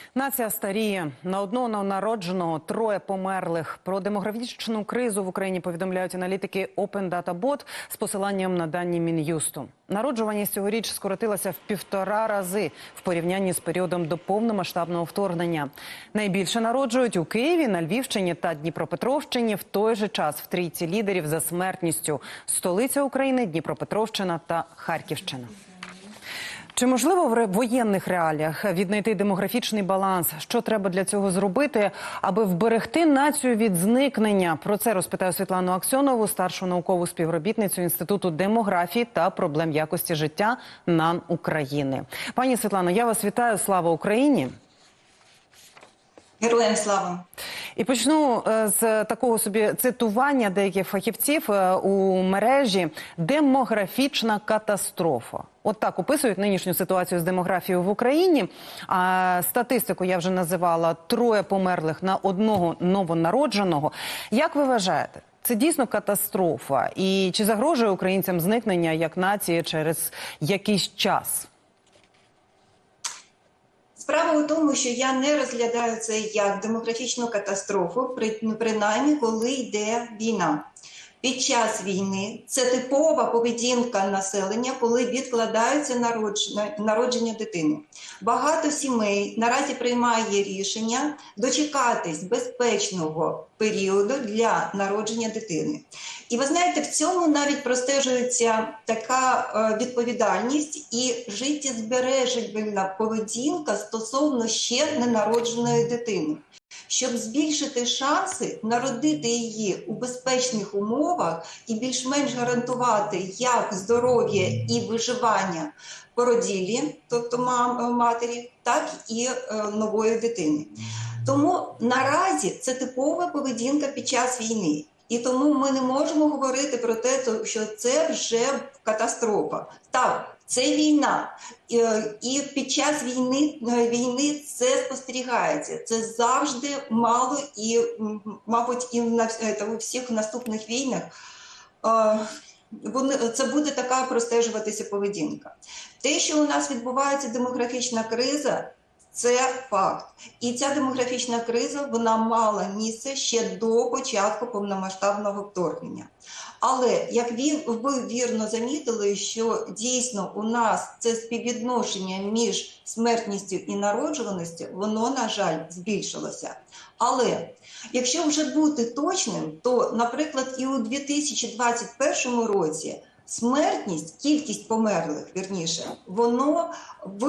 Нація старіє. На одного новонародженого троє померлих. Про демографічну кризу в Україні повідомляють аналітики Open Data Bot з посиланням на дані Мін'юсту. Народжуваність цьогоріч скоротилася в 1,5 рази в порівнянні з періодом до повномасштабного вторгнення. Найбільше народжують у Києві, на Львівщині та Дніпропетровщині. В той же час в трійці лідерів за смертністю столиця України, Дніпропетровщина та Харківщина. Чи можливо в воєнних реаліях віднайти демографічний баланс? Що треба для цього зробити, аби вберегти націю від зникнення? Про це розпитаю Світлану Аксьонову, старшу наукову співробітницю Інституту демографії та проблем якості життя НАН України. Пані Світлано, я вас вітаю. Слава Україні! Героям слава! І почну з такого собі цитування деяких фахівців у мережі «демографічна катастрофа». От так описують нинішню ситуацію з демографією в Україні. А статистику я вже називала: 3 померлих на одного новонародженого. Як ви вважаєте, це дійсно катастрофа? І чи загрожує українцям зникнення як нації через якийсь час? Справа у тому, що я не розглядаю це як демографічну катастрофу, принаймні, коли йде війна. Під час війни це типова поведінка населення, коли відкладаються народження дитини. Багато сімей наразі приймає рішення дочекатись безпечного періоду для народження дитини. І ви знаєте, в цьому навіть простежується така відповідальність і життєзбережельна поведінка стосовно ще ненародженої дитини. Щоб збільшити шанси народити її у безпечних умовах і більш-менш гарантувати як здоров'я і виживання породіллі, тобто матері, так і нової дитини. Тому наразі це типова поведінка під час війни. І тому ми не можемо говорити про те, що це вже катастрофа. Так, це війна. І під час війни це спостерігається. Це завжди мало і, мабуть, і у всіх наступних війнах це буде така простежуватися поведінка. Те, що у нас відбувається демографічна криза, це факт. І ця демографічна криза, вона мала місце ще до початку повномасштабного вторгнення. Але, як ви вірно замітили, що дійсно у нас це співвідношення між смертністю і народжуваністю, воно, на жаль, збільшилося. Але, якщо вже бути точним, то, наприклад, і у 2021 році смертність, кількість померлих, вірніше, воно в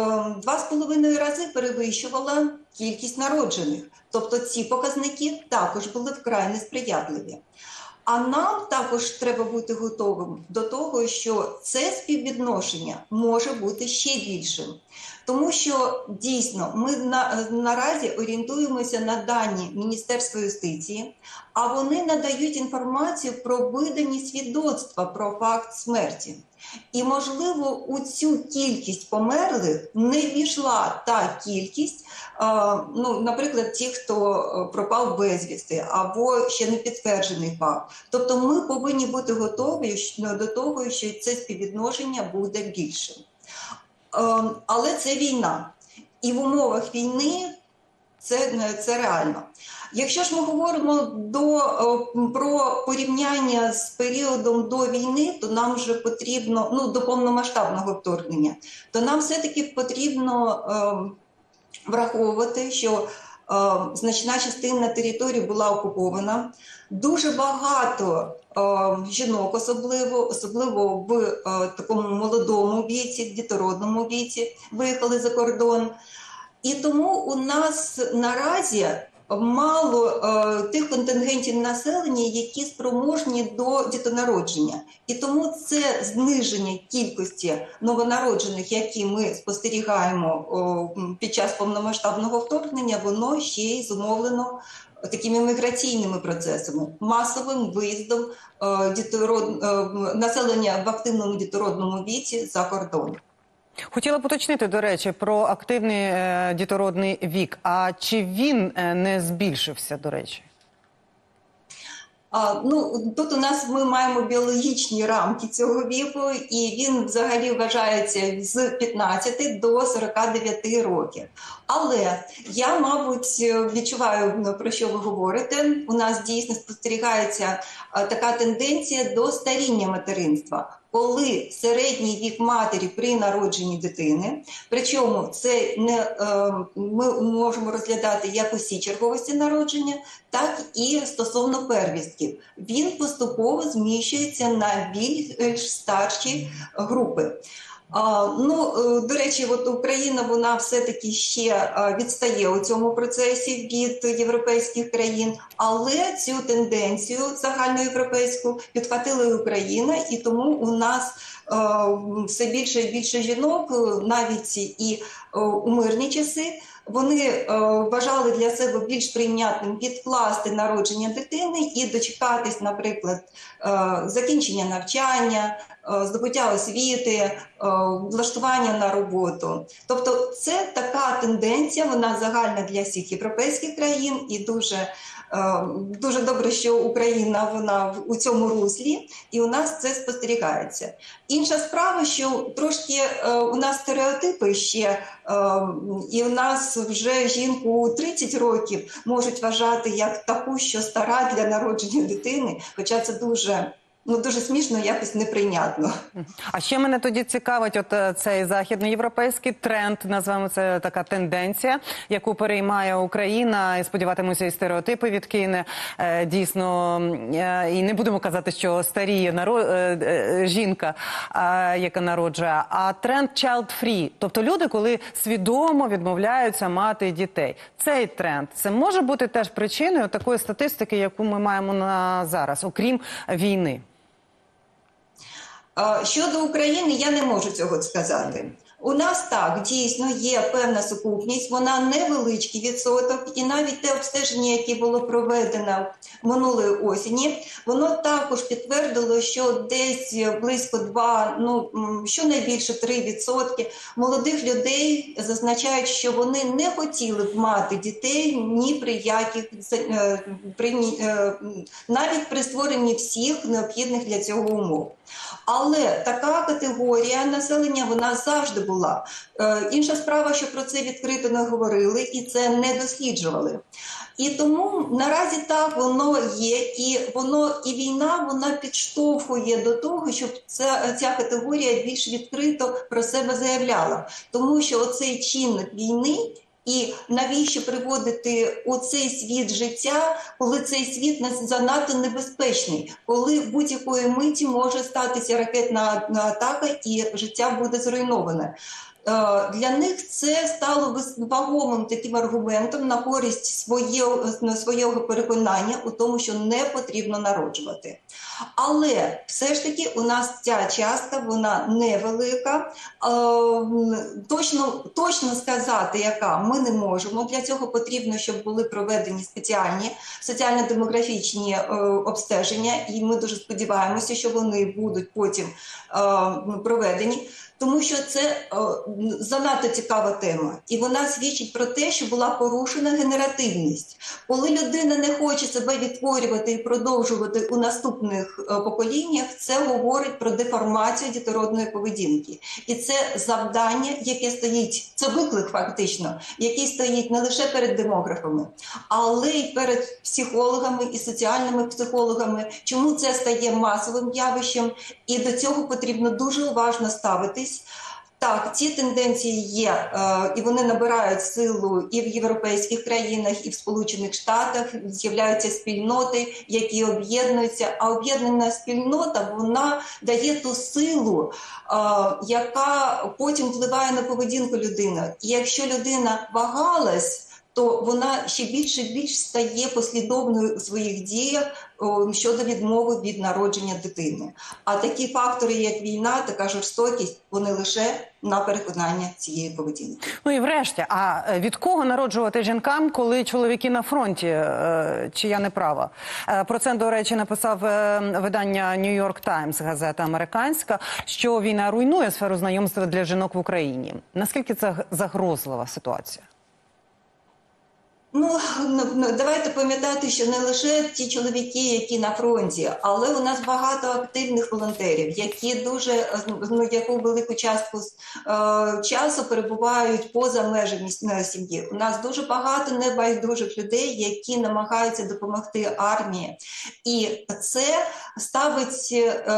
2,5 рази перевищувала кількість народжених. Тобто ці показники також були вкрай несприятливі. А нам також треба бути готовим до того, що це співвідношення може бути ще більшим. Тому що, дійсно, ми наразі орієнтуємося на дані Міністерства юстиції, а вони надають інформацію про видані свідоцтва про факт смерті. І, можливо, у цю кількість померлих не ввійшла та кількість, наприклад, ті, хто пропав безвісти, або ще не підтверджений факт. Тобто ми повинні бути готові до того, що це співвідношення буде більшим. Але це війна. І в умовах війни це реально. Якщо ж ми говоримо про порівняння з періодом до війни, то нам вже потрібно, до повномасштабного вторгнення, то нам все-таки потрібно враховувати, що значна частина території була окупована. Дуже багато жінок, особливо в такому молодому віці, дітородному віці, виїхали за кордон. І тому у нас наразі мало тих контингентів населення, які спроможні до дітонародження. І тому це зниження кількості новонароджених, які ми спостерігаємо під час повномасштабного вторгнення, воно ще й зумовлено такими міграційними процесами, масовим виїздом населення в активному дітородному віці за кордон. Хотіла б уточнити, до речі, про активний дітородний вік. А чи він не збільшився, до речі? Тут у нас ми маємо біологічні рамки цього віку, і він взагалі вважається з 15 до 49 років. Але я, мабуть, відчуваю, про що ви говорите. У нас дійсно спостерігається така тенденція до старіння материнства, коли середній вік матері при народженні дитини, причому це ми можемо розглядати як усі черговості народження, так і стосовно первістків. Він поступово зміщується на більш старші групи. До речі, Україна, вона все-таки ще відстає у цьому процесі від європейських країн, але цю тенденцію загальноєвропейську підхватила і Україна, і тому у нас все більше і більше жінок, навіть і у мирні часи, вони вважали для себе більш прийнятним відкласти народження дитини і дочекатись, наприклад, закінчення навчання, здобуття освіти, влаштування на роботу. Тобто це така тенденція, вона загальна для всіх європейських країн, і дуже добре, що Україна вона у цьому руслі, і у нас це спостерігається. Інша справа, що трошки у нас стереотипи ще, і у нас вже жінку у 30 років можуть вважати як таку, що стара для народження дитини, хоча це дуже смішно, якось неприйнятно. А ще мене тоді цікавить цей західноєвропейський тренд, назвемо це така тенденція, яку переймає Україна, і сподіватимуся, і стереотипи відкине. Дійсно, і не будемо казати, що старіє жінка, яка народжує, а тренд child-free. Тобто люди, коли свідомо відмовляються мати дітей. Цей тренд, це може бути теж причиною такої статистики, яку ми маємо зараз, окрім війни? Щодо України, я не можу цього сказати. У нас так, дійсно, є певна сукупність, вона невеличкий відсоток, і навіть те обстеження, яке було проведено минулої осені, воно також підтвердило, що десь близько 2, щонайбільше 3% молодих людей зазначають, що вони не хотіли б мати дітей ні при яких, навіть при створенні всіх необхідних для цього умов. Але така категорія населення, вона завжди була. Інша справа, що про це відкрито не говорили і це не досліджували. І тому наразі так воно є, і війна вона підштовхує до того, щоб ця категорія більш відкрито про себе заявляла. Тому що оцей чинник війни, і навіщо приводити у цей світ життя, коли цей світ занадто небезпечний, коли будь-якої миті може статися ракетна атака і життя буде зруйноване. Для них це стало вагомим таким аргументом на користь свого переконання у тому, що не потрібно народжувати. Але все ж таки у нас ця частка, вона невелика. Точно сказати, яка, ми не можемо. Для цього потрібно, щоб були проведені спеціальні соціально-демографічні обстеження, і ми дуже сподіваємося, що вони будуть потім проведені. Тому що це занадто цікава тема. І вона свідчить про те, що була порушена генеративність. Коли людина не хоче себе відтворювати і продовжувати у наступних поколіннях, це говорить про деформацію дітородної поведінки. І це завдання, яке стоїть, це виклик фактично, який стоїть не лише перед демографами, але й перед психологами і соціальними психологами. Чому це стає масовим явищем? І до цього потрібно дуже уважно ставитись. Так, ці тенденції є, і вони набирають силу і в європейських країнах, і в Сполучених Штатах. З'являються спільноти, які об'єднуються. А об'єднана спільнота, вона дає ту силу, яка потім впливає на поведінку людини. І якщо людина вагалась, то вона ще більше і більш стає послідовною у своїх діях щодо відмови від народження дитини. А такі фактори, як війна, така жорстокість, вони лише на переконання цієї поведінки. Ну і врешті, а від кого народжувати жінкам, коли чоловіки на фронті? Чи я не права? Про це, до речі, написав видання New York Times, газета американська, що війна руйнує сферу знайомства для жінок в Україні. Наскільки це загрозлива ситуація? Давайте пам'ятати, що не лише ті чоловіки, які на фронті, але у нас багато активних волонтерів, які яку велику частку часу перебувають поза межами сім'ї. У нас дуже багато небайдужих людей, які намагаються допомогти армії. І це ставить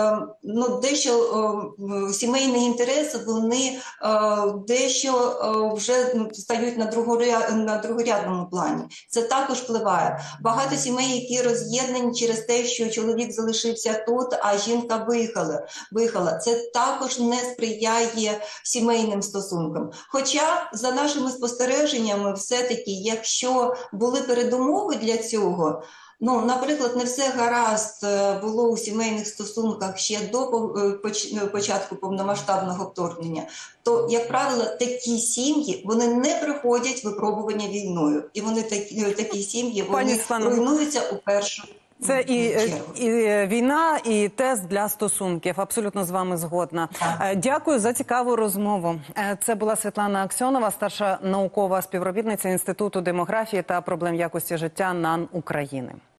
дещо сімейні інтереси, вони дещо вже стають на другорядному плані. Це також впливає. Багато сімей, які роз'єднані через те, що чоловік залишився тут, а жінка виїхала. Це також не сприяє сімейним стосункам. Хоча, за нашими спостереженнями, все-таки, якщо були передумови для цього, наприклад, не все гаразд було у сімейних стосунках ще до початку повномасштабного вторгнення, то, як правило, такі сім'ї, вони не проходять випробування війною. І вони такі сім'ї, вони руйнуються у першу Це і війна, і тест для стосунків. Абсолютно з вами згодна. Дякую за цікаву розмову. Це була Світлана Аксьонова, старша наукова співробітниця Інституту демографії та проблем якості життя НАН України.